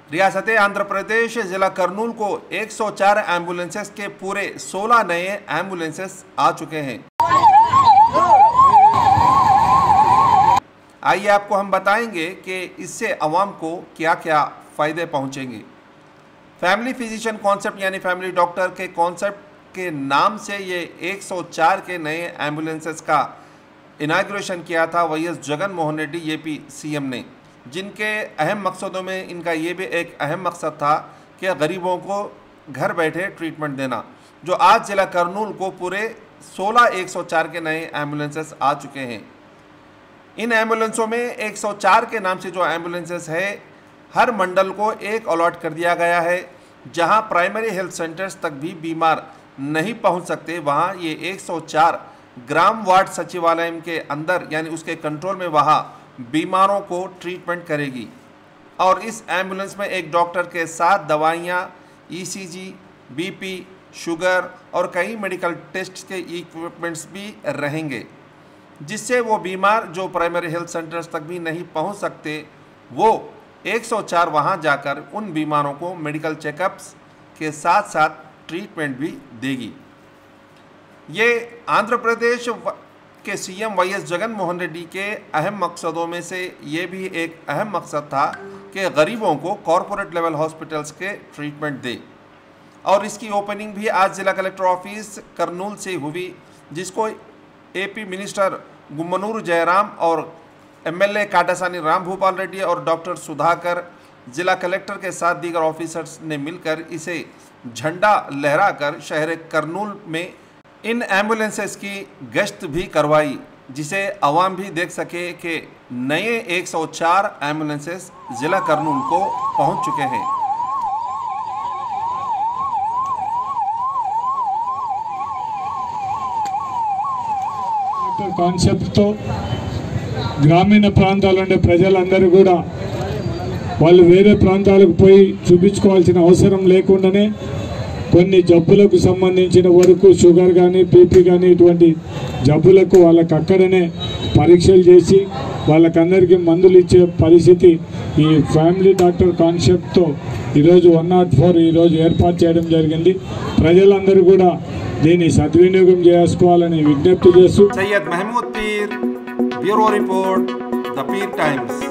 रियासत आंध्र प्रदेश जिला करनूल को 104 एम्बुलेंसेस के पूरे 16 नए एम्बुलेंसेस आ चुके हैं। आइए आपको हम बताएंगे कि इससे अवाम को क्या क्या फ़ायदे पहुंचेंगे। फैमिली फिजिशियन कॉन्सेप्ट यानी फैमिली डॉक्टर के कॉन्सेप्ट के नाम से ये 104 के नए एम्बुलेंसेस का इनाग्रेशन किया था YS Jagan Mohan Reddy UP CM ने, जिनके अहम मकसदों में इनका ये भी एक अहम मकसद था कि गरीबों को घर बैठे ट्रीटमेंट देना। जो आज ज़िला करनूल को पूरे 16 104 के नए एम्बुलेंसेस आ चुके हैं। इन एम्बुलेंसों में 104 के नाम से जो एम्बुलेंसेस है, हर मंडल को एक अलॉट कर दिया गया है। जहां प्राइमरी हेल्थ सेंटर्स तक भी बीमार नहीं पहुंच सकते, वहां ये 104 ग्राम वार्ड सचिवालय के अंदर यानी उसके कंट्रोल में वहां बीमारों को ट्रीटमेंट करेगी। और इस एम्बुलेंस में एक डॉक्टर के साथ दवाइयाँ, ईसीजी, बीपी, शुगर और कई मेडिकल टेस्ट के इक्विपमेंट्स भी रहेंगे, जिससे वो बीमार जो प्राइमरी हेल्थ सेंटर्स तक भी नहीं पहुंच सकते, वो 104 वहां जाकर उन बीमारों को मेडिकल चेकअप्स के साथ साथ ट्रीटमेंट भी देगी। ये आंध्र प्रदेश के सीएम वाईएस जगन मोहन रेड्डी के अहम मकसदों में से ये भी एक अहम मकसद था कि गरीबों को कॉरपोरेट लेवल हॉस्पिटल्स के ट्रीटमेंट दे। और इसकी ओपनिंग भी आज जिला कलेक्टर ऑफिस करनूल से हुई, जिसको एपी मिनिस्टर गुम्मनूर जयराम और एमएलए काटासानी राम भूपाल रेड्डी और डॉक्टर सुधाकर, जिला कलेक्टर के साथ दीगर ऑफिसर्स ने मिलकर इसे झंडा लहराकर शहर करनूल में इन एम्बुलेंसेस की गश्त भी करवाई, जिसे अवाम भी देख सके कि नए 104 एम्बुलेंसेस जिला करनूल को पहुंच चुके हैं। కాన్సెప్ట్ తో గ్రామీణ ప్రాంతాల్లో ఉండే ప్రజలందరూ కూడా వాళ్ళు వేరే ప్రాంతాలకు పోయి చూపించుకోవాల్సిన అవసరం లేకుండానే కొన్ని జబ్బులకు సంబంధించిన వరకు షుగర్ కానీ బీపీ కానీ ఇటువంటి జబ్బులకు వాళ్ళకి అక్కడనే పరీక్షలు చేసి వాళ్ళకందరికీ మందులు ఇచ్చే పరిస్థితి ఈ ఫ్యామిలీ డాక్టర్ కాన్సెప్ట్తో ఈరోజు 104 ఈరోజు ఏర్పాటు చేయడం జరిగింది। ప్రజలందరూ కూడా దీన్ని సద్వినియోగం చేసుకోవాలని విజ్ఞప్తి చేస్తూ Syed Mahmood Peer, bureau report, the Peer times.